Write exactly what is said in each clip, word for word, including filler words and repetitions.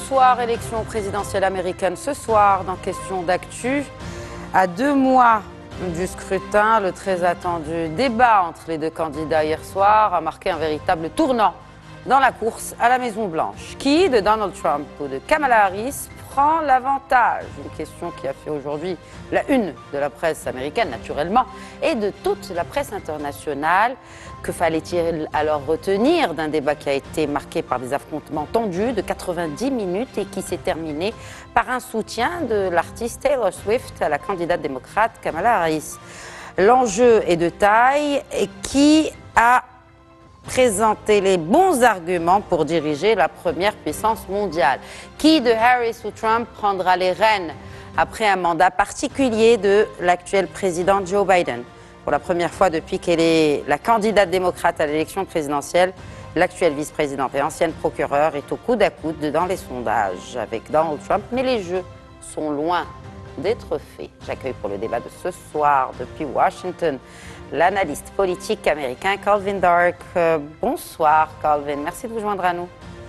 Bonsoir, élection présidentielle américaine ce soir dans Question d'actu. À deux mois du scrutin, le très attendu débat entre les deux candidats hier soir a marqué un véritable tournant dans la course à la Maison-Blanche. Qui, de Donald Trump ou de Kamala Harris, prend l'avantage? Une question qui a fait aujourd'hui la une de la presse américaine, naturellement, et de toute la presse internationale. Que fallait-il alors retenir d'un débat qui a été marqué par des affrontements tendus de quatre-vingt-dix minutes et qui s'est terminé par un soutien de l'artiste Taylor Swift à la candidate démocrate Kamala Harris? L'enjeu est de taille et qui a présenté les bons arguments pour diriger la première puissance mondiale? Qui de Harris ou Trump prendra les rênes après un mandat particulier de l'actuel président Joe Biden? Pour la première fois depuis qu'elle est la candidate démocrate à l'élection présidentielle, l'actuelle vice-présidente et ancienne procureure est au coude à coude dans les sondages avec Donald Trump, mais les jeux sont loin d'être faits. J'accueille pour le débat de ce soir depuis Washington l'analyste politique américain Calvin Dark. Euh, bonsoir Calvin, merci de vous joindre à nous.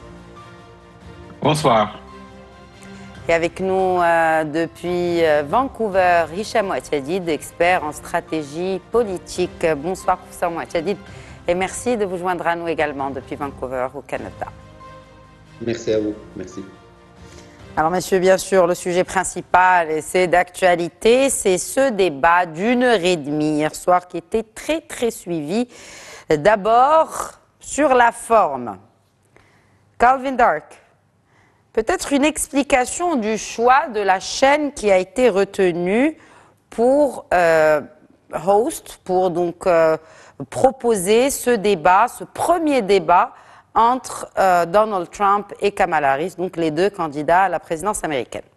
Bonsoir. Et avec nous euh, depuis euh, Vancouver, Hicham Ouachadid, expert en stratégie politique. Bonsoir professeur Ouachadid et merci de vous joindre à nous également depuis Vancouver au Canada. Merci à vous, merci. Alors messieurs, bien sûr, le sujet principal, et c'est d'actualité, c'est ce débat d'une heure et demie hier soir qui était très très suivi. D'abord, sur la forme. Calvin Dark, peut-être une explication du choix de la chaîne qui a été retenue pour euh, host, pour donc euh, proposer ce débat, ce premier débat entre euh, Donald Trump et Kamala Harris, donc les deux candidats à la présidence américaine.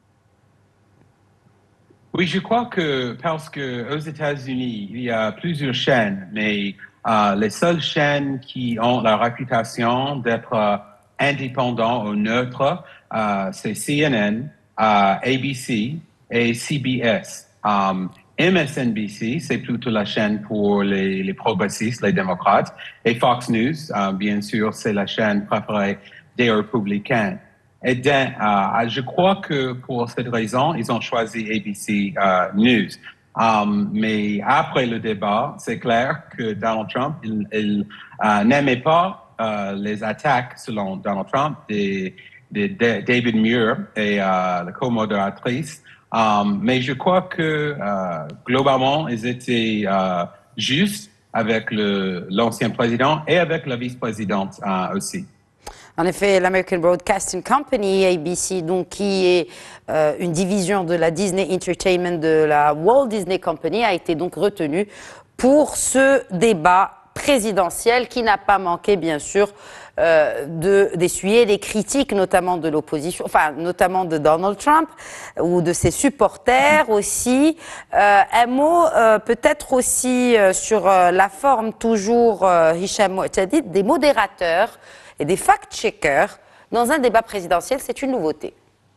Oui, je crois que parce qu'aux États-Unis, il y a plusieurs chaînes, mais euh, les seules chaînes qui ont la réputation d'être euh, indépendants ou neutres, euh, c'est C N N, euh, A B C et C B S. Um, M S N B C, c'est plutôt la chaîne pour les, les progressistes, les démocrates. Et Fox News, euh, bien sûr, c'est la chaîne préférée des républicains. Et bien, euh, je crois que pour cette raison, ils ont choisi A B C euh, News. Um, mais après le débat, c'est clair que Donald Trump, il, il euh, n'aimait pas euh, les attaques, selon Donald Trump, de, de, de David Muir et euh, la co-modératrice. Um, mais je crois que euh, globalement, ils étaient euh, justes avec le, l'ancien président et avec la vice-présidente euh, aussi. En effet, l'American Broadcasting Company, A B C, donc, qui est euh, une division de la Disney Entertainment de la Walt Disney Company, a été donc retenue pour ce débat présidentiel qui n'a pas manqué, bien sûr, euh, de, d'essuyer les critiques, notamment de l'opposition, enfin, notamment de Donald Trump ou de ses supporters aussi. Euh, un mot euh, peut-être aussi euh, sur euh, la forme, toujours, euh, Hicham Ouachadid, des modérateurs et des fact-checkers dans un débat présidentiel, c'est une nouveauté.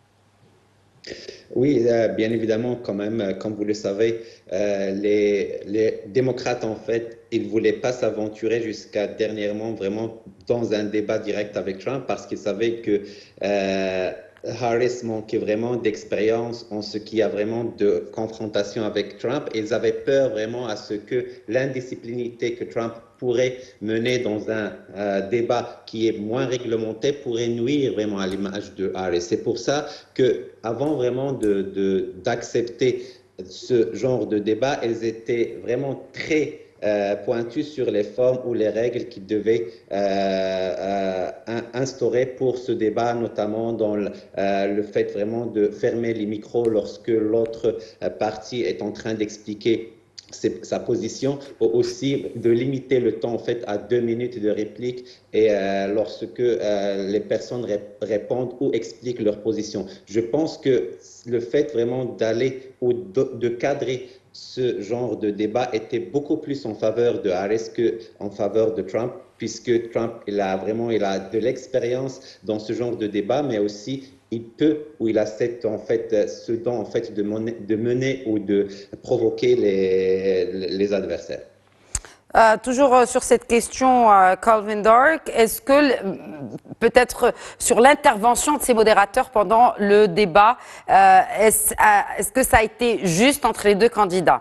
Oui, euh, bien évidemment, quand même, comme vous le savez, euh, les, les démocrates, en fait, ils ne voulaient pas s'aventurer jusqu'à dernièrement vraiment dans un débat direct avec Trump parce qu'ils savaient que euh, Harris manquait vraiment d'expérience en ce qui a vraiment de confrontation avec Trump. Ils avaient peur vraiment à ce que l'indisciplinité que Trump pourrait mener dans un euh, débat qui est moins réglementé pourrait nuire vraiment à l'image de Harris. C'est pour ça que, avant vraiment de, de, d'accepter ce genre de débat, elles étaient vraiment très Euh, pointu sur les formes ou les règles qui devaient euh, euh, instaurer pour ce débat, notamment dans le, euh, le fait vraiment de fermer les micros lorsque l'autre euh, partie est en train d'expliquer sa position, ou aussi de limiter le temps en fait à deux minutes de réplique et euh, lorsque euh, les personnes répondent ou expliquent leur position. Je pense que le fait vraiment d'aller ou de, de cadrer ce genre de débat était beaucoup plus en faveur de Harris qu'en faveur de Trump, puisque Trump il a vraiment il a de l'expérience dans ce genre de débat, mais aussi il peut ou il a cette, en fait, ce don en fait, de, mener, de mener ou de provoquer les, les adversaires. Euh, toujours euh, sur cette question, euh, Calvin Dark, est-ce que, peut-être euh, sur l'intervention de ces modérateurs pendant le débat, euh, est-ce euh, est-ce que ça a été juste entre les deux candidats?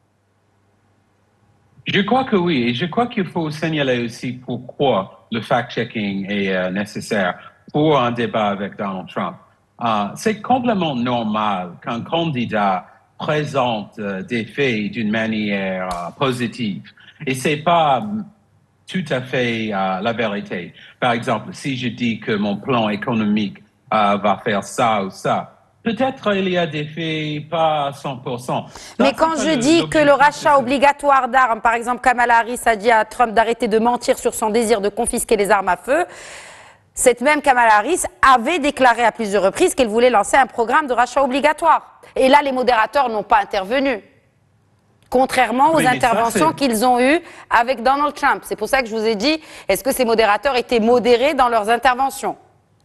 Je crois que oui, et je crois qu'il faut signaler aussi pourquoi le fact-checking est euh, nécessaire pour un débat avec Donald Trump. Euh, c'est complètement normal qu'un candidat présente euh, des faits d'une manière euh, positive. Et c'est pas tout à fait euh, la vérité. Par exemple, si je dis que mon plan économique euh, va faire ça ou ça, peut-être il y a des faits pas à cent pour cent. Ça, Mais quand je le, dis que le rachat obligatoire d'armes, par exemple, Kamala Harris a dit à Trump d'arrêter de mentir sur son désir de confisquer les armes à feu, cette même Kamala Harris avait déclaré à plusieurs reprises qu'elle voulait lancer un programme de rachat obligatoire. Et là, les modérateurs n'ont pas intervenu. Contrairement aux oui, interventions qu'ils ont eues avec Donald Trump. C'est pour ça que je vous ai dit, est-ce que ces modérateurs étaient modérés dans leurs interventions?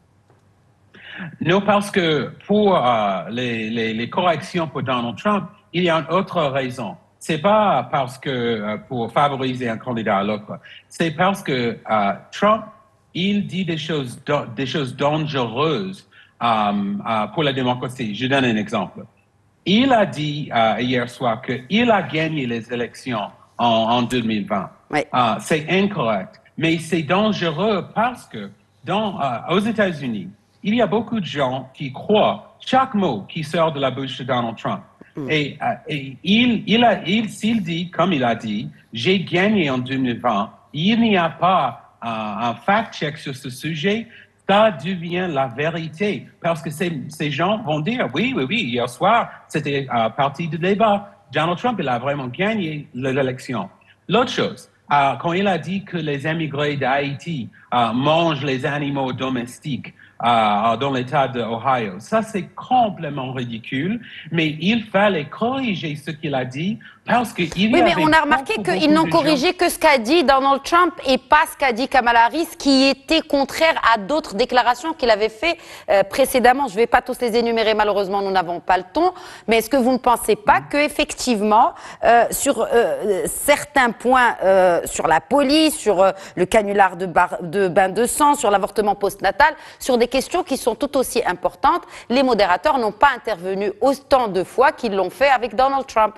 Non, parce que pour euh, les, les, les corrections pour Donald Trump, il y a une autre raison. C'est pas parce que euh, pour favoriser un candidat à l'autre. C'est parce que euh, Trump, il dit des choses, des choses dangereuses euh, euh, pour la démocratie. Je donne un exemple. Il a dit euh, hier soir qu'il a gagné les élections en, en deux mille vingt. Oui. Euh, c'est incorrect, mais c'est dangereux parce que dans, euh, aux États-Unis, il y a beaucoup de gens qui croient chaque mot qui sort de la bouche de Donald Trump. Mm. Et, euh, et il, il a, il, s'il dit, comme il a dit, j'ai gagné en deux mille vingt, il n'y a pas euh, un fact-check sur ce sujet, ça devient la vérité. Parce que ces, ces gens vont dire, oui, oui, oui, hier soir, c'était euh, partie du débat. Donald Trump, il a vraiment gagné l'élection. L'autre chose, euh, quand il a dit que les immigrés d'Haïti euh, mangent les animaux domestiques, Euh, dans l'État de Ohio. Ça, c'est complètement ridicule, mais il fallait corriger ce qu'il a dit parce qu'il y Oui, avait... mais on a remarqué qu'ils n'ont corrigé que ce qu'a dit Donald Trump et pas ce qu'a dit Kamala Harris, qui était contraire à d'autres déclarations qu'il avait fait euh, précédemment. Je ne vais pas tous les énumérer, malheureusement, nous n'avons pas le temps, mais est-ce que vous ne pensez pas qu'effectivement, euh, sur euh, certains points, euh, sur la police, sur euh, le canular de, bar, de bain de sang, sur l'avortement postnatal, sur des questions qui sont tout aussi importantes, les modérateurs n'ont pas intervenu autant de fois qu'ils l'ont fait avec Donald Trump?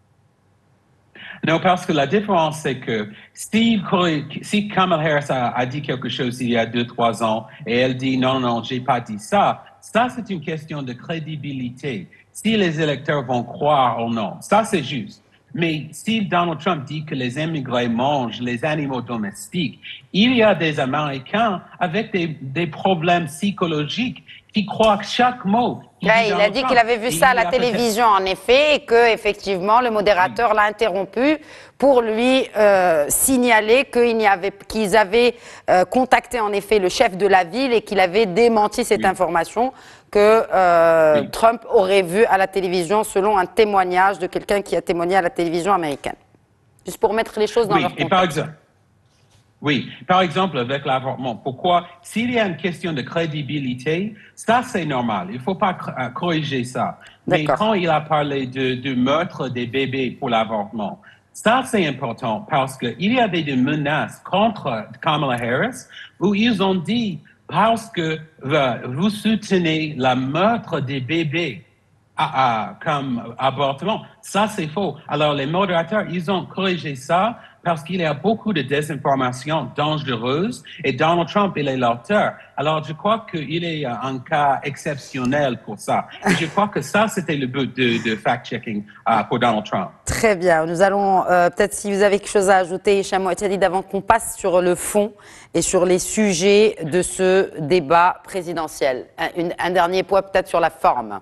Non, parce que la différence, c'est que si, si Kamala Harris a, a dit quelque chose il y a deux, trois ans et elle dit non, non, j'ai pas dit ça, ça c'est une question de crédibilité. Si les électeurs vont croire ou non, ça c'est juste. Mais si Donald Trump dit que les immigrés mangent les animaux domestiques, il y a des Américains avec des, des problèmes psychologiques qui croient que chaque mot. Ouais, il a dit qu'il avait vu ça à la télévision, en effet, et que effectivement le modérateur l'a interrompu pour lui euh, signaler qu'il y avait, qu'ils avaient euh, contacté en effet le chef de la ville et qu'il avait démenti cette oui. information que euh, oui. Trump aurait vu à la télévision, selon un témoignage de quelqu'un qui a témoigné à la télévision américaine. Juste pour mettre les choses dans oui, leur contexte. Et par exemple, oui, par exemple, avec l'avortement, pourquoi, s'il y a une question de crédibilité, ça c'est normal, il ne faut pas corriger ça. Mais quand il a parlé de, de meurtre des bébés pour l'avortement, ça c'est important parce qu'il y avait des menaces contre Kamala Harris où ils ont dit, parce que vous soutenez le meurtre des bébés à, à, comme avortement, ça c'est faux. Alors les modérateurs, ils ont corrigé ça parce qu'il y a beaucoup de désinformation dangereuse et Donald Trump, il est l'auteur. Alors, je crois qu'il est un cas exceptionnel pour ça. Et je crois que ça, c'était le but de, de fact-checking uh, pour Donald Trump. Très bien. Nous allons, euh, peut-être si vous avez quelque chose à ajouter, Hicham Ouattara, avant qu'on passe sur le fond et sur les sujets de ce débat présidentiel. Un, une, un dernier point peut-être sur la forme.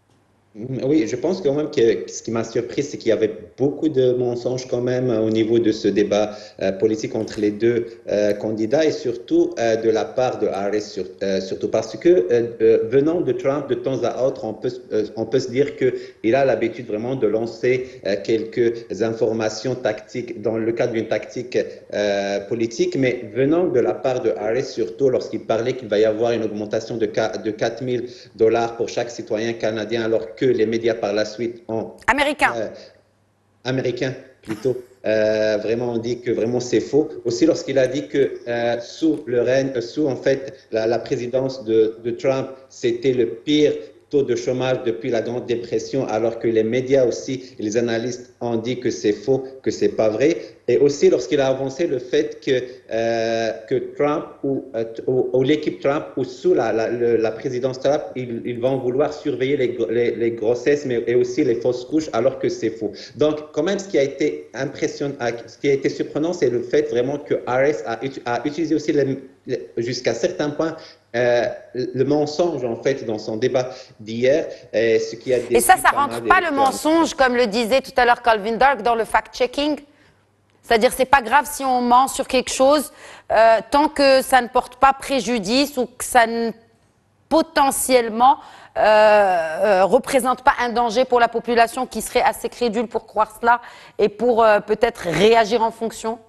Oui, je pense quand même que ce qui m'a surpris, c'est qu'il y avait beaucoup de mensonges quand même au niveau de ce débat euh, politique entre les deux euh, candidats et surtout euh, de la part de Harris, sur, euh, surtout parce que euh, euh, venant de Trump, de temps à autre, on peut, euh, on peut se dire qu'il a l'habitude vraiment de lancer euh, quelques informations tactiques dans le cadre d'une tactique euh, politique, mais venant de la part de Harris, surtout lorsqu'il parlait qu'il va y avoir une augmentation de, de quatre mille dollars pour chaque citoyen canadien, alors que les médias par la suite ont... Américains. Euh, américains, plutôt. euh, vraiment on dit que vraiment c'est faux. Aussi lorsqu'il a dit que euh, sous le règne, sous en fait la, la présidence de, de Trump, c'était le pire taux de chômage depuis la Grande Dépression, alors que les médias aussi, les analystes ont dit que c'est faux, que c'est pas vrai. Et aussi lorsqu'il a avancé le fait que, euh, que Trump ou, euh, ou, ou l'équipe Trump ou sous la, la, la présidence Trump, ils, ils vont vouloir surveiller les, les, les grossesses mais et aussi les fausses couches, alors que c'est faux. Donc quand même, ce qui a été impressionnant, ce qui a été surprenant, c'est le fait vraiment que Harris a, a utilisé aussi jusqu'à certains points Euh, le mensonge en fait dans son débat d'hier, euh, ce qui a et ça, ça rentre pas le mensonge, comme le disait tout à l'heure Calvin Dark, dans le fact-checking. C'est-à-dire, c'est pas grave si on ment sur quelque chose euh, tant que ça ne porte pas préjudice ou que ça ne potentiellement euh, euh, représente pas un danger pour la population qui serait assez crédule pour croire cela et pour euh, peut-être réagir en fonction.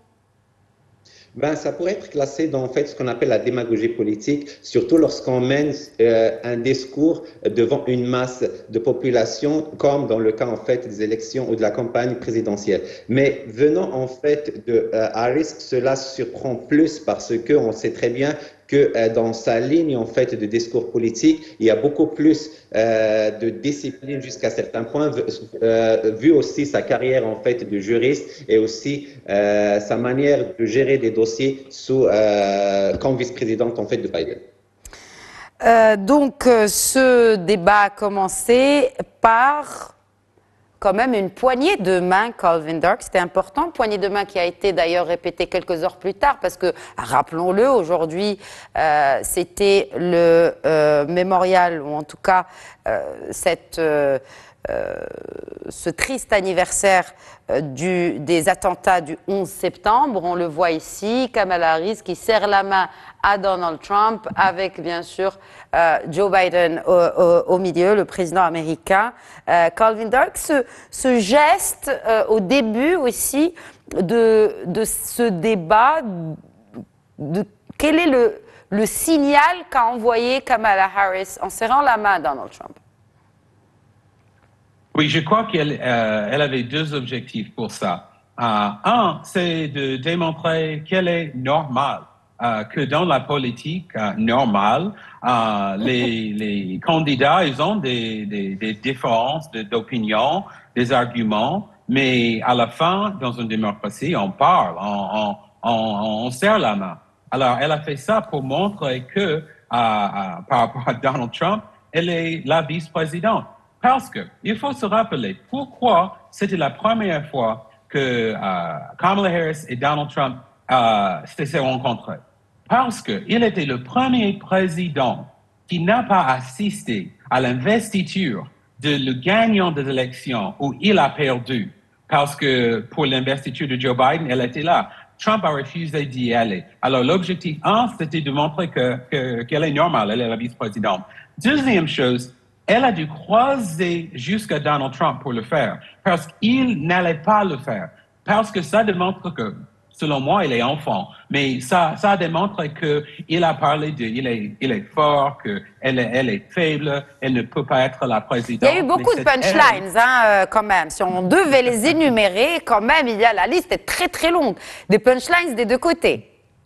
Ben, ça pourrait être classé dans en fait, ce qu'on appelle la démagogie politique, surtout lorsqu'on mène euh, un discours devant une masse de population, comme dans le cas en fait, des élections ou de la campagne présidentielle. Mais venant en fait de euh, Harris, cela surprend plus parce qu'on sait très bien que euh, dans sa ligne en fait de discours politique, il y a beaucoup plus euh, de discipline jusqu'à certains points, euh, vu aussi sa carrière en fait de juriste et aussi euh, sa manière de gérer des dossiers sous euh, comme vice-présidente en fait de Biden. Euh, donc euh, ce débat a commencé par quand même une poignée de main, Calvin Dark, c'était important, poignée de main qui a été d'ailleurs répétée quelques heures plus tard, parce que, rappelons-le, aujourd'hui, euh, c'était le euh, mémorial, ou en tout cas, euh, cette, euh, euh, ce triste anniversaire euh, du, des attentats du onze septembre. On le voit ici, Kamala Harris qui serre la main à Donald Trump, avec bien sûr euh, Joe Biden au, au, au milieu, le président américain. Euh, Calvin Dark, ce, ce geste euh, au début aussi de, de ce débat, de, quel est le, le signal qu'a envoyé Kamala Harris en serrant la main à Donald Trump? Oui, je crois qu'elle euh, elle avait deux objectifs pour ça. Euh, un, c'est de démontrer qu'elle est normale. Euh, que dans la politique euh, normale, euh, les, les candidats, ils ont des, des, des différences d'opinion, des arguments, mais à la fin, dans une démocratie, on parle, on, on, on, on serre la main. Alors, elle a fait ça pour montrer que, euh, euh, par rapport à Donald Trump, elle est la vice-présidente. Parce que, il faut se rappeler pourquoi c'était la première fois que euh, Kamala Harris et Donald Trump euh, s'étaient rencontrés. Parce qu'il était le premier président qui n'a pas assisté à l'investiture de le gagnant de l'élection où il a perdu. Parce que pour l'investiture de Joe Biden, elle était là. Trump a refusé d'y aller. Alors l'objectif un, c'était de montrer que, que, qu'elle est normale, elle est la vice-présidente. Deuxième chose, elle a dû croiser jusqu'à Donald Trump pour le faire, parce qu'il n'allait pas le faire. Parce que ça démontre que, selon moi, il est enfant, mais ça, ça démontre qu'il a parlé de, il est, il est fort, qu'elle est, elle est faible, elle ne peut pas être la présidente. Il y a eu beaucoup de punchlines, hein, euh, quand même. Si on devait les énumérer, quand même, il y a la liste est très très longue. Des punchlines des deux côtés.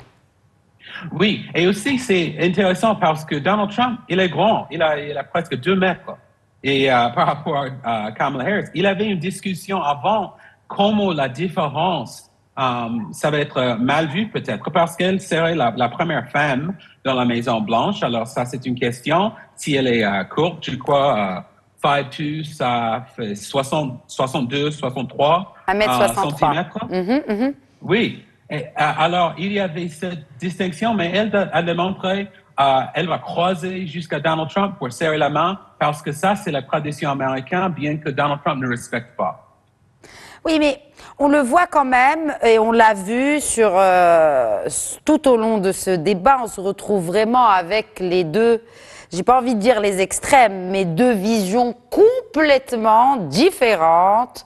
Oui, et aussi c'est intéressant parce que Donald Trump, il est grand, il a, il a presque deux mètres. Et euh, par rapport à Kamala Harris, il avait une discussion avant comment la différence Um, ça va être mal vu peut-être parce qu'elle serait la, la première femme dans la Maison Blanche. Alors ça, c'est une question. Si elle est uh, courte, je crois, uh, cinq deux, ça fait soixante, soixante-deux, soixante-trois un mètre soixante-trois. Uh, centimètres. Mm-hmm, mm-hmm. Oui. Et, uh, alors, il y avait cette distinction, mais elle a démontré, uh, elle va croiser jusqu'à Donald Trump pour serrer la main parce que ça, c'est la tradition américaine, bien que Donald Trump ne respecte pas. Oui, mais on le voit quand même, et on l'a vu sur, euh, tout au long de ce débat, on se retrouve vraiment avec les deux, j'ai pas envie de dire les extrêmes, mais deux visions complètement différentes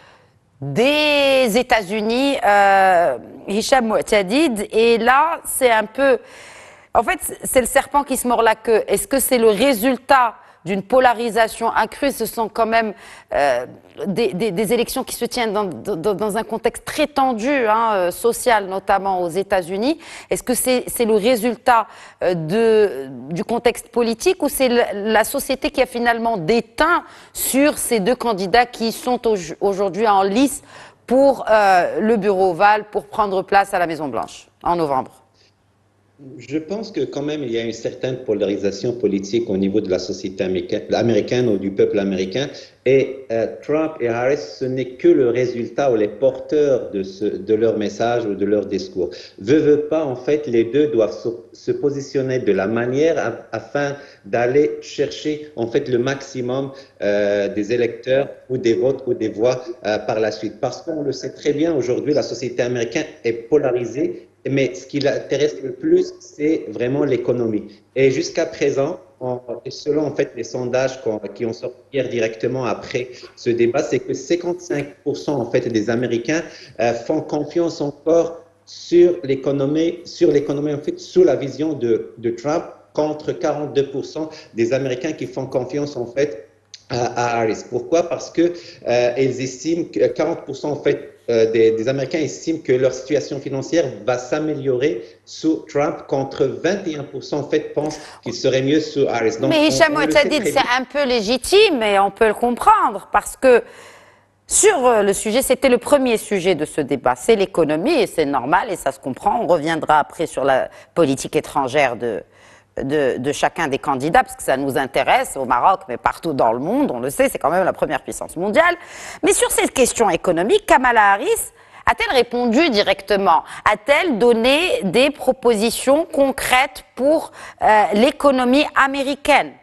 des États-Unis, euh, Hicham Mouatadid. Et là, c'est un peu, en fait, c'est le serpent qui se mord la queue. Est-ce que c'est le résultat d'une polarisation accrue. Ce sont quand même euh, des, des, des élections qui se tiennent dans, dans, dans un contexte très tendu, hein, social notamment aux États-Unis. Est-ce que c'est c'est le résultat de, du contexte politique ou c'est la société qui a finalement déteint sur ces deux candidats qui sont aujourd'hui en lice pour euh, le bureau ovale, pour prendre place à la Maison-Blanche en novembre? Je pense que quand même il y a une certaine polarisation politique au niveau de la société américaine, américaine ou du peuple américain. Et euh, Trump et Harris, ce n'est que le résultat ou les porteurs de, ce, de leur message ou de leur discours. Veut, veut pas, en fait, les deux doivent se, se positionner de la manière à, afin d'aller chercher en fait le maximum euh, des électeurs ou des votes ou des voix euh, par la suite. Parce qu'on le sait très bien, aujourd'hui, la société américaine est polarisée. Mais ce qui l'intéresse le plus, c'est vraiment l'économie. Et jusqu'à présent, on, selon en fait les sondages qui ont sorti hier directement après ce débat, c'est que cinquante-cinq pour cent en fait des Américains euh, font confiance encore sur l'économie, sur l'économie en fait sous la vision de, de Trump, contre quarante-deux pour cent des Américains qui font confiance en fait à, à Harris. Pourquoi? Parce que euh, ils estiment que quarante pour cent en fait Euh, des, des Américains estiment que leur situation financière va s'améliorer sous Trump, contre vingt et un pour cent en fait pensent qu'il serait mieux sous Harris. Donc, mais Hicham Ouattara, c'est un peu légitime et on peut le comprendre parce que sur le sujet, c'était le premier sujet de ce débat, c'est l'économie et c'est normal et ça se comprend. On reviendra après sur la politique étrangère de De, de chacun des candidats, parce que ça nous intéresse au Maroc, mais partout dans le monde, on le sait, c'est quand même la première puissance mondiale. Mais sur cette question économique, Kamala Harris a-t-elle répondu directement? A-t-elle donné des propositions concrètes pour euh, l'économie américaine?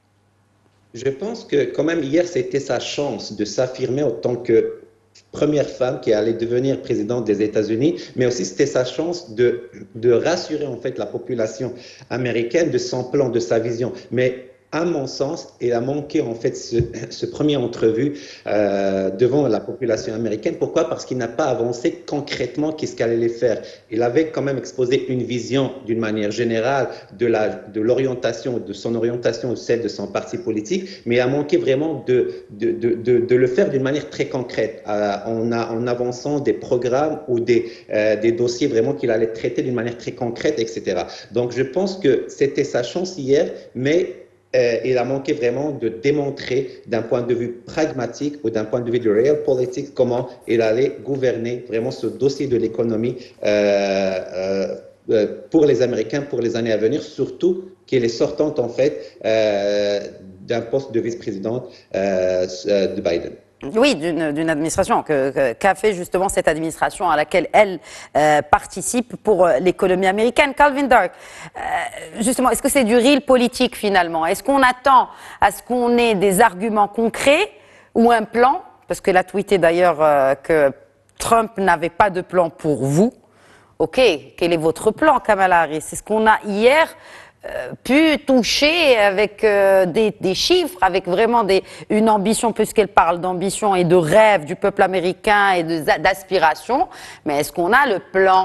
Je pense que quand même hier, c'était sa chance de s'affirmer en tant que première femme qui allait devenir présidente des États-Unis, mais aussi c'était sa chance de, de rassurer en fait la population américaine de son plan, de sa vision. Mais à mon sens, il a manqué en fait ce, ce premier entrevue euh, devant la population américaine. Pourquoi? Parce qu'il n'a pas avancé concrètement qu'est-ce qu'il allait faire. Il avait quand même exposé une vision d'une manière générale de la de l'orientation, de son orientation ou celle de son parti politique, mais il a manqué vraiment de de de de, de le faire d'une manière très concrète, euh, en, a, en avançant des programmes ou des euh, des dossiers vraiment qu'il allait traiter d'une manière très concrète, et cetera. Donc je pense que c'était sa chance hier, mais Euh, il a manqué vraiment de démontrer d'un point de vue pragmatique ou d'un point de vue de real politique comment il allait gouverner vraiment ce dossier de l'économie euh, euh, pour les Américains pour les années à venir, surtout qu'elle est sortante en fait euh, d'un poste de vice-présidente euh, de Biden. Oui, d'une administration qu'a que, qu'a fait justement cette administration à laquelle elle euh, participe pour euh, l'économie américaine. Calvin Dark, euh, justement, est-ce que c'est du real politique finalement? Est-ce qu'on attend à ce qu'on ait des arguments concrets ou un plan? Parce qu'elle a tweeté d'ailleurs euh, que Trump n'avait pas de plan pour vous. Ok, quel est votre plan, Kamala Harris? C'est ce qu'on a hier Euh, pu toucher avec euh, des, des chiffres, avec vraiment des, une ambition, puisqu'elle parle d'ambition et de rêve du peuple américain et d'aspiration. Mais est-ce qu'on a le plan?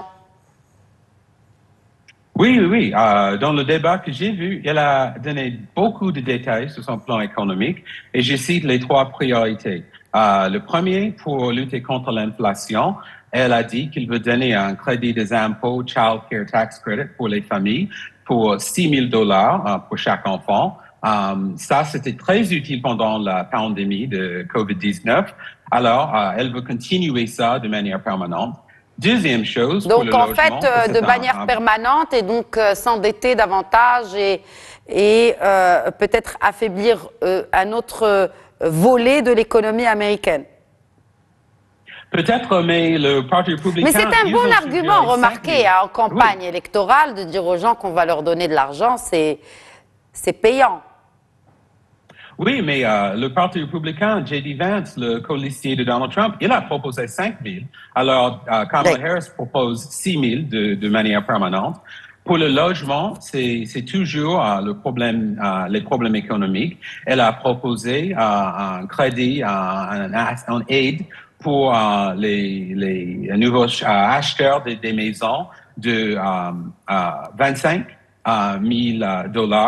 Oui, oui, oui. Euh, dans le débat que j'ai vu, elle a donné beaucoup de détails sur son plan économique et je cite les trois priorités. Euh, le premier, pour lutter contre l'inflation, elle a dit qu'il veut donner un crédit des impôts, Child Care Tax Credit pour les familles, pour six mille dollars uh, pour chaque enfant. Um, ça, c'était très utile pendant la pandémie de COVID dix-neuf. Alors, uh, elle veut continuer ça de manière permanente. Deuxième chose, donc, pour le en logement, fait, euh, de un, manière un... permanente et donc euh, s'endetter davantage et, et euh, peut-être affaiblir euh, un autre euh, volet de l'économie américaine. Peut-être, mais le Parti républicain... Mais c'est un bon argument, remarquez, hein, en campagne oui. électorale, de dire aux gens qu'on va leur donner de l'argent, c'est payant. Oui, mais euh, le Parti républicain, J D Vance, le colistier de Donald Trump, il a proposé cinq mille. Alors, euh, Kamala oui. Harris propose six mille de, de manière permanente. Pour le logement, c'est toujours euh, le problème, euh, les problèmes économiques. Elle a proposé euh, un crédit, un, un aide pour euh, les, les nouveaux euh, acheteurs de, des maisons de euh, euh, vingt-cinq mille dollars.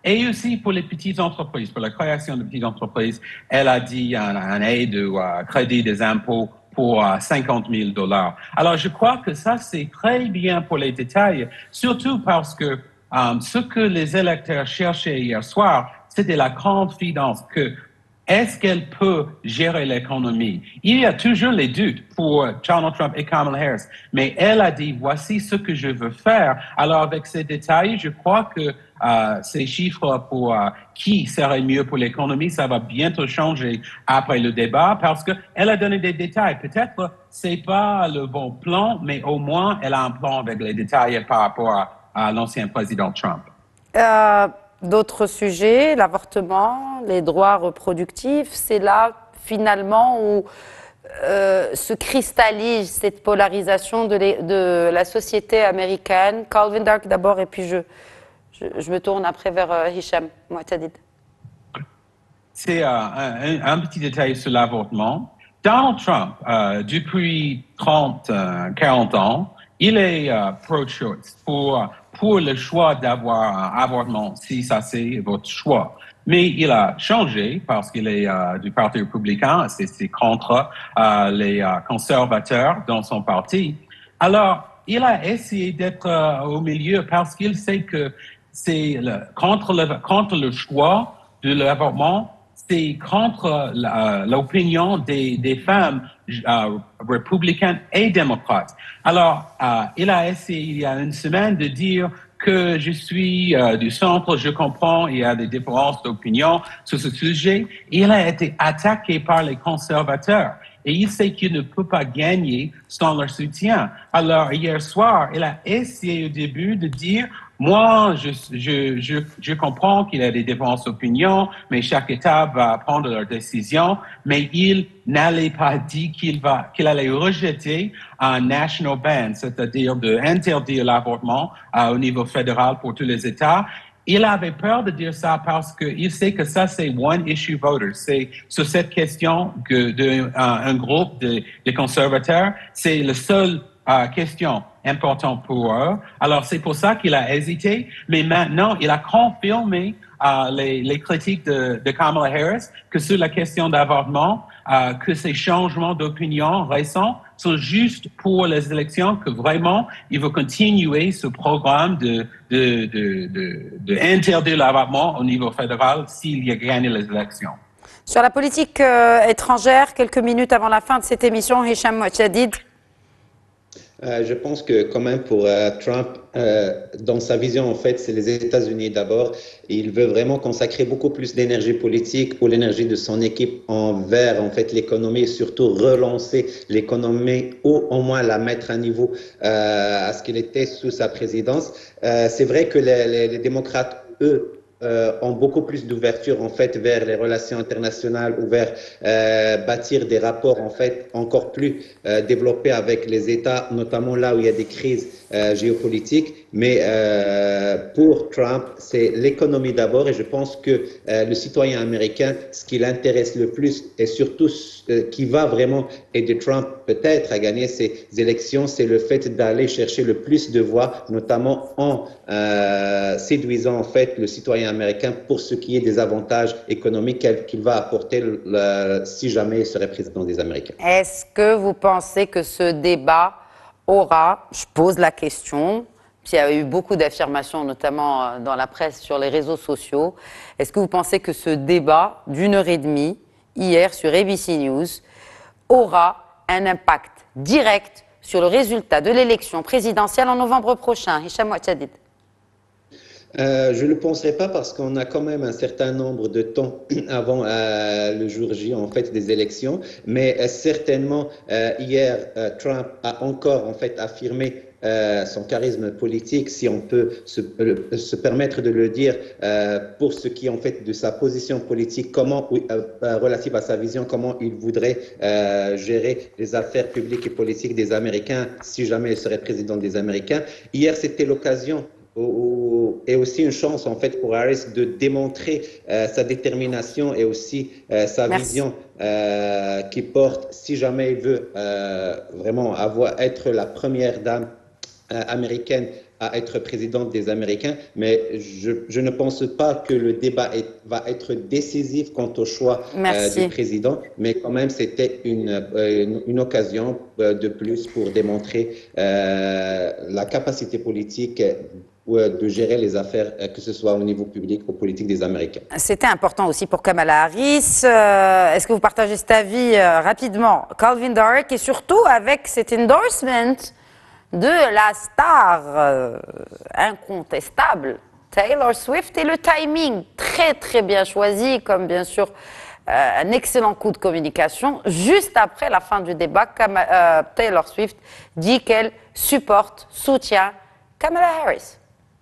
Et aussi pour les petites entreprises, pour la création de petites entreprises, elle a dit un, un aide ou un crédit des impôts pour uh, cinquante mille dollars. Alors, je crois que ça, c'est très bien pour les détails, surtout parce que um, ce que les électeurs cherchaient hier soir, c'était la confidence que est-ce qu'elle peut gérer l'économie? Il y a toujours les doutes pour Donald Trump et Kamala Harris, mais elle a dit, voici ce que je veux faire. Alors, avec ces détails, je crois que euh, ces chiffres pour euh, qui serait mieux pour l'économie, ça va bientôt changer après le débat parce qu'elle a donné des détails. Peut-être c'est pas le bon plan, mais au moins, elle a un plan avec les détails par rapport à, à l'ancien président Trump. Euh... D'autres sujets, l'avortement, les droits reproductifs, c'est là finalement où euh, se cristallise cette polarisation de, les, de la société américaine. Calvin Dark d'abord et puis je, je, je me tourne après vers euh, Hicham Mouatadid. C'est euh, un, un petit détail sur l'avortement. Donald Trump, euh, depuis trente, quarante ans, il est euh, pro-choice pour, pour le choix d'avoir un avortement, si ça c'est votre choix. Mais il a changé parce qu'il est euh, du Parti républicain, c'est contre euh, les euh, conservateurs dans son parti. Alors, il a essayé d'être euh, au milieu parce qu'il sait que c'est le, contre, le, contre le choix de l'avortement, c'est contre l'opinion des, des femmes euh, républicaines et démocrates. Alors, euh, il a essayé il y a une semaine de dire que je suis euh, du centre, je comprends, il y a des différences d'opinion sur ce sujet. Il a été attaqué par les conservateurs et il sait qu'il ne peut pas gagner sans leur soutien. Alors, hier soir, il a essayé au début de dire moi, je, je, je, je comprends qu'il y a des différences d'opinion, mais chaque État va prendre leur décision. Mais il n'allait pas dire qu'il va, qu'il allait rejeter un national ban, c'est-à-dire d'interdire l'avortement euh, au niveau fédéral pour tous les États. Il avait peur de dire ça parce qu'il sait que ça, c'est one issue voter. C'est sur cette question que de, un, un groupe de, de conservateurs, c'est le seul euh, question important pour eux. Alors, c'est pour ça qu'il a hésité. Mais maintenant, il a confirmé euh, les, les critiques de, de Kamala Harris que sur la question d'avortement, euh, que ces changements d'opinion récents sont juste pour les élections, que vraiment, il veut continuer ce programme de, de, de, de, de interdire l'avortement au niveau fédéral s'il y a gagné les élections. Sur la politique euh, étrangère, quelques minutes avant la fin de cette émission, Hicham Mouatadid. Euh, je pense que quand même pour euh, Trump, euh, dans sa vision, en fait, c'est les États-Unis d'abord. Il veut vraiment consacrer beaucoup plus d'énergie politique ou l'énergie de son équipe envers en fait l'économie et surtout relancer l'économie ou au moins la mettre à niveau euh, à ce qu'il était sous sa présidence. Euh, c'est vrai que les, les, les démocrates, eux, Euh, ont beaucoup plus d'ouverture en fait vers les relations internationales ou vers euh, bâtir des rapports en fait encore plus euh, développés avec les États, notamment là où il y a des crises euh, géopolitiques. Mais euh, pour Trump, c'est l'économie d'abord et je pense que euh, le citoyen américain, ce qui l'intéresse le plus et surtout euh, qui va vraiment aider Trump peut-être à gagner ces élections, c'est le fait d'aller chercher le plus de voix, notamment en euh, séduisant en fait le citoyen américain pour ce qui est des avantages économiques qu'il va apporter le, si jamais il serait président des Américains. Est-ce que vous pensez que ce débat aura, je pose la question, puis il y a eu beaucoup d'affirmations, notamment dans la presse, sur les réseaux sociaux, est-ce que vous pensez que ce débat d'une heure et demie, hier sur A B C News, aura un impact direct sur le résultat de l'élection présidentielle en novembre prochain? Hicham Mouatadid. Euh, je ne le penserai pas parce qu'on a quand même un certain nombre de temps avant euh, le jour J en fait des élections, mais euh, certainement euh, hier euh, Trump a encore en fait affirmé euh, son charisme politique, si on peut se, euh, se permettre de le dire, euh, pour ce qui est en fait de sa position politique, comment euh, relative à sa vision, comment il voudrait euh, gérer les affaires publiques et politiques des Américains si jamais il serait président des Américains. Hier, c'était l'occasion et aussi une chance en fait pour Harris de démontrer euh, sa détermination et aussi euh, sa Merci. vision euh, qui porte, si jamais il veut euh, vraiment avoir, être la première dame euh, américaine à être président des Américains, mais je, je ne pense pas que le débat est, va être décisif quant au choix euh, du président, mais quand même c'était une, euh, une, une occasion de plus pour démontrer euh, la capacité politique de gérer les affaires, que ce soit au niveau public ou politique des Américains. C'était important aussi pour Kamala Harris. Euh, Est-ce que vous partagez cet avis euh, rapidement, Calvin Dark, et surtout avec cet endorsement de la star euh, incontestable Taylor Swift, et le timing très très bien choisi, comme bien sûr euh, un excellent coup de communication. Juste après la fin du débat, Kam euh, Taylor Swift dit qu'elle supporte, soutient Kamala Harris.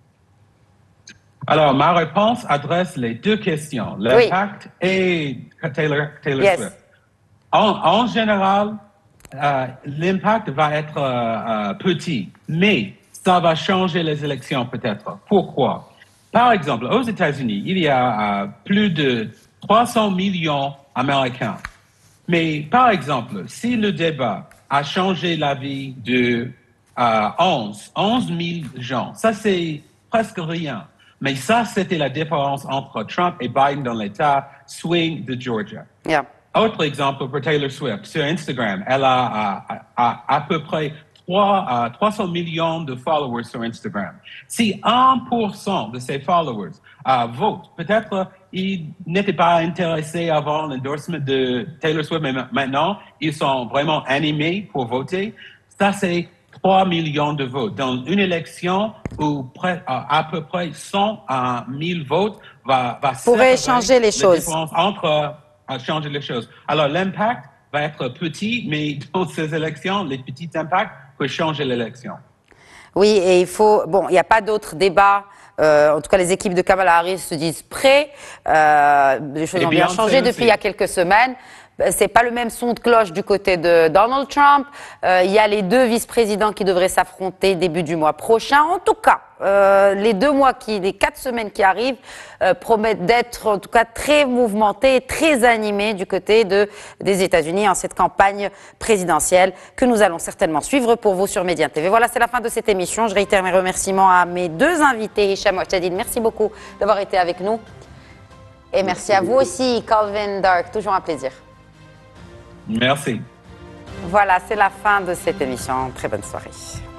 Alors, ma réponse adresse les deux questions, l'impact oui. et Taylor, Taylor yes. Swift. En, en général, euh, l'impact va être euh, euh, petit, mais ça va changer les élections peut-être. Pourquoi? Par exemple, aux États-Unis, il y a euh, plus de trois cents millions d'Américains. Mais par exemple, si le débat a changé la vie de euh, onze mille gens, ça c'est presque rien. Mais ça, c'était la différence entre Trump et Biden dans l'État swing de Georgia. Yeah. Autre exemple pour Taylor Swift, sur Instagram, elle a à, à, à peu près trois, uh, trois cents millions de followers sur Instagram. Si un pour cent de ses followers uh, votent, peut-être ils n'étaient pas intéressés avant l'endorsement de Taylor Swift, mais maintenant, ils sont vraiment animés pour voter. Ça, c'est trois millions de votes. Dans une élection où près, à peu près cent mille votes va, va pourrait changer les choses. Entre, uh, changer les choses. Alors, l'impact va être petit, mais dans ces élections, les petits impacts peuvent changer l'élection. Oui, et il faut... Bon, il n'y a pas d'autre débat. Euh, en tout cas, les équipes de Kamala Harris se disent prêts. Euh, les choses et ont bien changé depuis aussi. Il y a quelques semaines. C'est pas le même son de cloche du côté de Donald Trump. Euh, il y a les deux vice-présidents qui devraient s'affronter début du mois prochain. En tout cas, euh, les deux mois qui, les quatre semaines qui arrivent euh, promettent d'être en tout cas très mouvementés, très animés du côté de, des États-Unis en cette campagne présidentielle que nous allons certainement suivre pour vous sur Média T V. Voilà, c'est la fin de cette émission. Je réitère mes remerciements à mes deux invités. Hicham Ouachadine, merci beaucoup d'avoir été avec nous. Et merci, merci à vous aussi, Calvin Dark. Toujours un plaisir. Merci. Voilà, c'est la fin de cette émission. Très bonne soirée.